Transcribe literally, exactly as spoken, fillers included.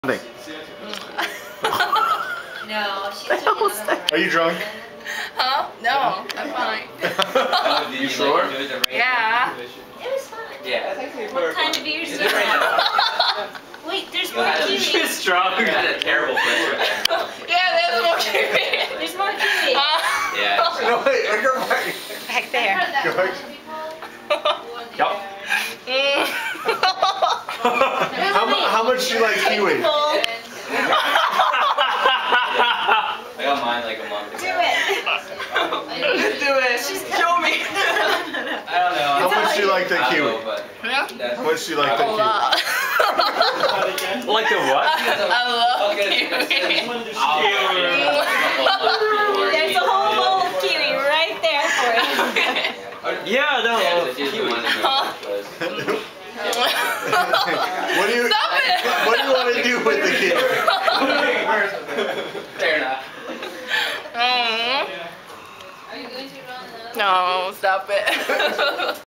No, she's taking another one. Are you drunk? Huh? No, I'm fine. You sure? Yeah. It was fun. Yeah. What kind of beers do you have? Wait, there's more kiwi. She's drunk. You had a terrible place. Yeah, there's more kiwi. There's more kiwi. Uh, Yeah. No, wait, I go back. back there. Go back. Yup. Mm. How, mu how much do you like kiwi? I got mine like a month ago. Do it. Do it. Show me. I don't know. How much do you like the I don't kiwi? know, but Yeah? that's How much do you like the A kiwi? lot. like the what? I love Okay. kiwi. There's a whole bowl of kiwi right there for you. Yeah, no. What do you? Stop it! What do you want to do with the kiwi? Fair enough. Mm. No, stop it.